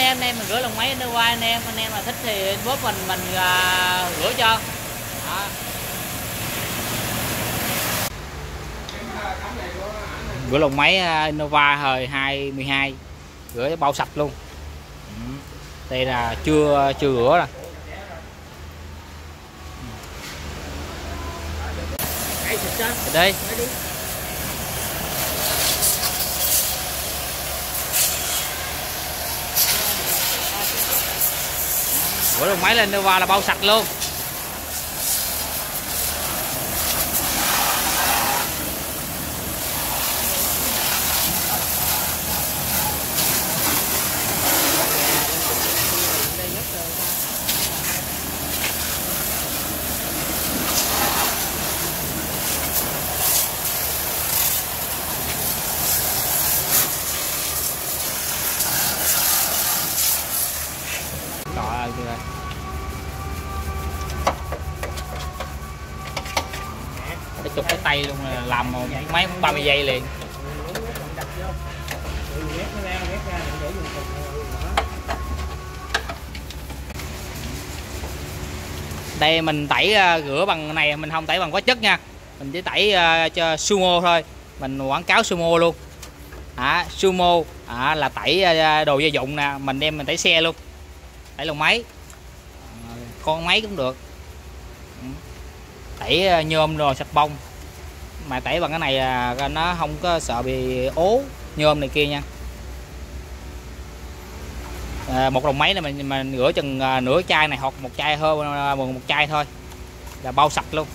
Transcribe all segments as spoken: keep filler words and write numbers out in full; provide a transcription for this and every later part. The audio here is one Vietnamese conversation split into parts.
em, anh em mình rửa lồng máy Innova, anh em anh em mà thích thì inbox mình mình uh, rửa cho. Đó. Rửa lồng máy Innova thời hai mươi hai, rửa bao sạch luôn. Đây là chưa chưa rửa nè. Đây. Rửa lồng máy lên Innova là bao sạch luôn. Cái chụp cái tay luôn là làm một mấy ba mươi giây liền. Đây mình tẩy uh, rửa bằng này, mình không tẩy bằng hóa chất nha, mình chỉ tẩy uh, cho Sumo thôi, mình quảng cáo Sumo luôn. À, Sumo à, là tẩy uh, đồ gia dụng nè, mình đem mình tẩy xe luôn, tẩy lồng máy, à, con máy cũng được, tẩy uh, nhôm rồi sạch bông, mà tẩy bằng cái này uh, nó không có sợ bị ố nhôm này kia nha. À, một lồng máy này mình mình rửa chừng uh, nửa chai này hoặc một chai hơn uh, một, một chai thôi là bao sạch luôn.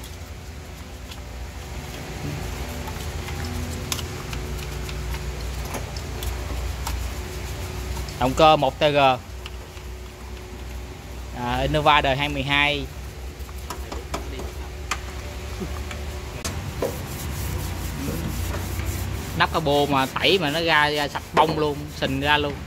Động cơ một T G, à, Innova đời hai mươi hai. Nắp cabo mà tẩy mà nó ra, ra sạch bông luôn, sình ra luôn.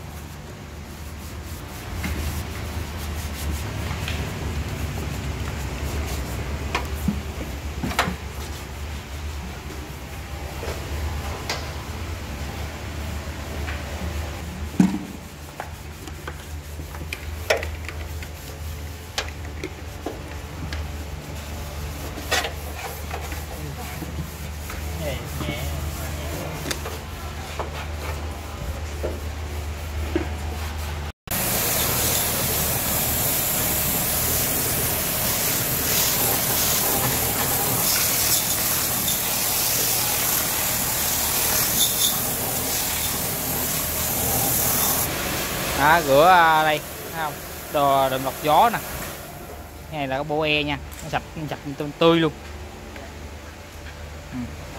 Đó, rửa đây thấy không, đồ đừng lọc gió nè, cái này là cái bô e nha, nó sạch sạch tươi luôn. Ừ.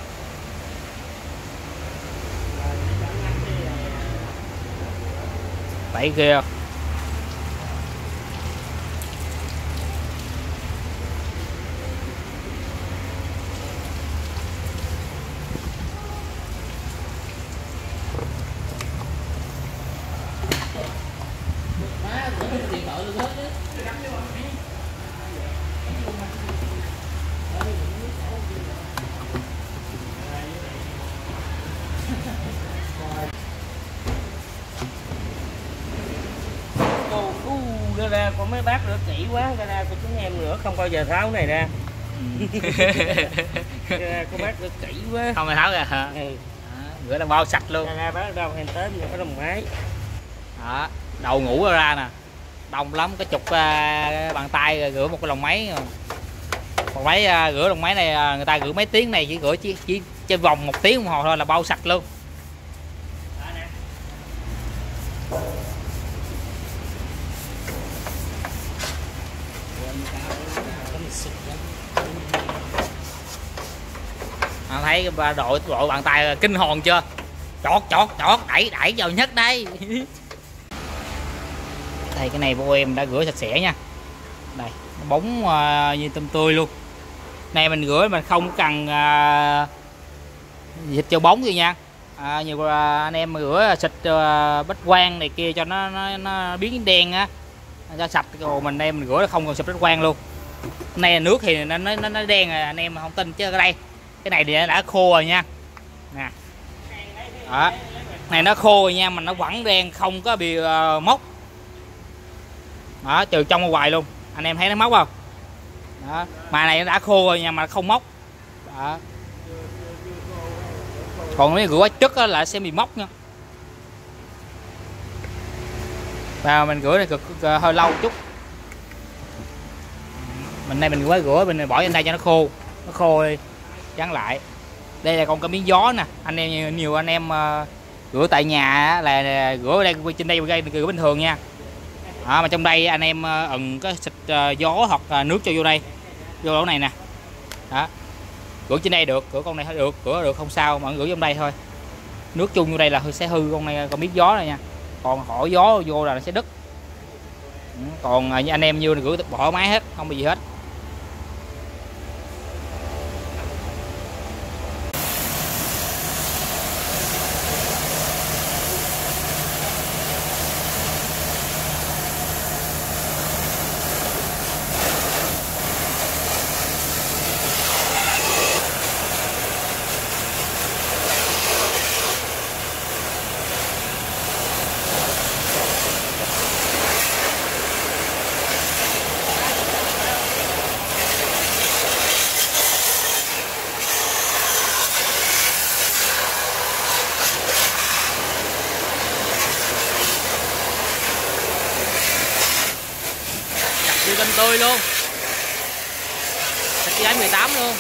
Tẩy kia ra có mấy bác rửa kỹ quá, ra của chúng em rửa không bao giờ tháo này ra. Ra có bác rửa kỹ quá không phải tháo ra hả? Ừ. Đó, rửa là bao sạch luôn. Ra bác đâu hem tới mình có đồng máy. Đó, đầu ngủ ra nè, đông lắm, cái chục uh, bàn tay rửa một cái lồng máy. Một máy uh, rửa lồng máy này người ta rửa mấy tiếng, này chỉ rửa chỉ, chỉ trên vòng một tiếng đồng hồ thôi là bao sạch luôn. À, thấy đội đội bàn tay kinh hồn chưa, chọt chọt chọt đẩy đẩy vào nhất đây. Đây cái này của em đã rửa sạch sẽ nha, đây nó bóng uh, như tôm tươi luôn. Này mình rửa mình không cần uh, dịch cho bóng gì nha. À, nhiều uh, anh em rửa xịt uh, bách quang này kia cho nó nó, nó biến đen á, cho sạch. Còn mình em mình rửa không còn xịt bách quang luôn. Này là nước thì nó nó nó đen rồi, anh em không tin chứ. Ở đây cái này thì đã khô rồi nha nè. Đó Này nó khô rồi nha, mà nó vẫn đen, không có bị uh, mốc. Đó, trừ trong ra ngoài luôn. Anh em thấy nó mốc không? Đó. Mà này nó đã khô rồi nha, mà không mốc. Đó. Còn nếu rửa chất là sẽ bị mốc nha. Và mình rửa này cực, cực hơi lâu chút. Mình đây mình mới rửa, mình bỏ lên đây cho nó khô. Nó khô đi, dán lại. Đây là còn cái miếng gió nè. Anh em nhiều anh em uh, rửa tại nhà là, là rửa ở đây trên đây đây rửa bình thường nha. Đó, mà trong đây anh em uh, ẩn cái xịt uh, gió hoặc uh, nước cho vô đây, vô lỗ này nè. Đó, rửa trên đây được, rửa con này được, rửa được không sao, mà rửa trong đây thôi. Nước chung vô đây là sẽ hư con này, con miếng gió này nha. Còn khỏi gió vô là nó sẽ đứt. Còn uh, anh em như rửa bỏ máy hết, không bị gì hết. Siêu canh tươi luôn, thịt giá mười tám luôn.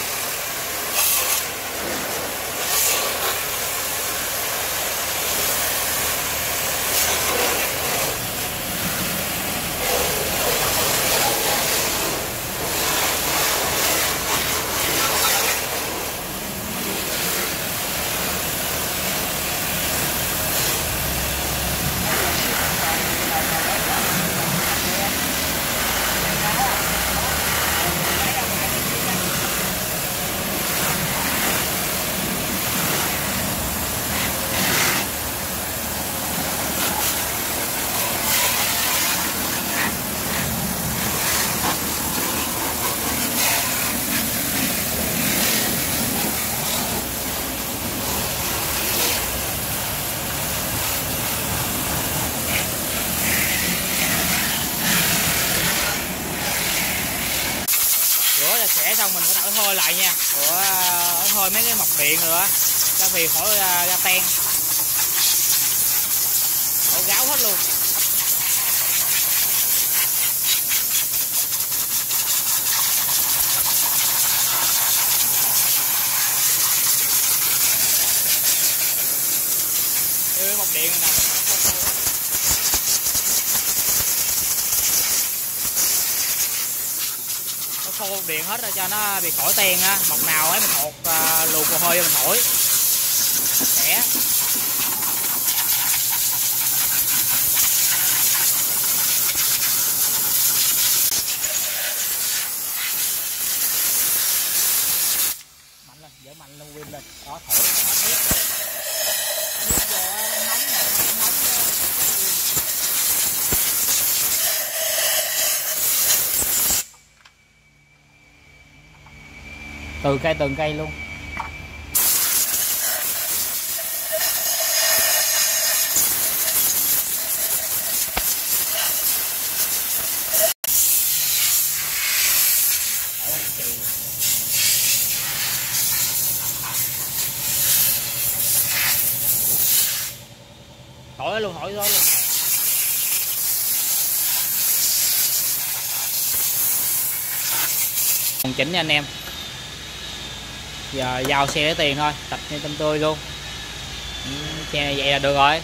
Rửa sạch sẽ xong mình phải thổi thôi lại nha. Rửa thôi mấy cái mọc điện rồi á, cho vì khỏi ra, ra ten, khỏi gáo hết luôn. Cái mọc điện này nè. Khô điện hết rồi cho nó bị khỏi ten á, mọc nào ấy mình thột uh, luộc mồ hôi cho mình thổi sẽ. Mạnh lên, dỡ mạnh lên, win lên, đó thổi từ cây từng cây luôn. Thổi luôn, thổi luôn. Còn chỉnh nha anh em. Giờ vào xe để tiền thôi, thịt như tôm tươi luôn. Xe này vậy là được rồi.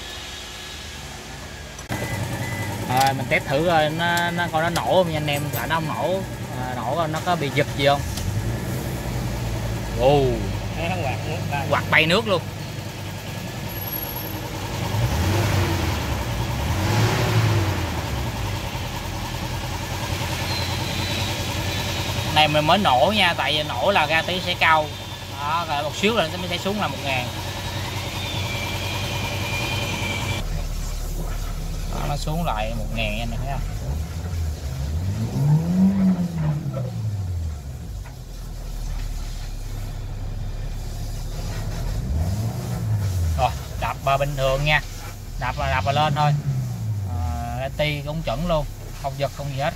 Rồi mình test thử rồi nó, nó coi nó nổ không nha anh em, lại nó không nổ. À, nổ nó có bị giật gì không? Ồ, quạt bay nước luôn. Này mình mới nổ nha, tại vì nổ là ga tí sẽ cao. Đó, rồi một xíu là nó sẽ xuống là một ngàn. Đó, nó xuống lại một ngàn nha anh thấy không? Rồi, đập bờ bình thường nha, đạp là đạp là lên thôi. À, ti cũng chuẩn luôn, không giật không gì hết.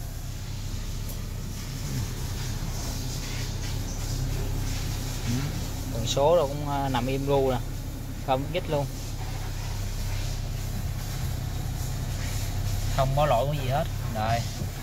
Tần số rồi cũng nằm im ru nè, không nhích luôn, không có lỗi cái gì hết. Rồi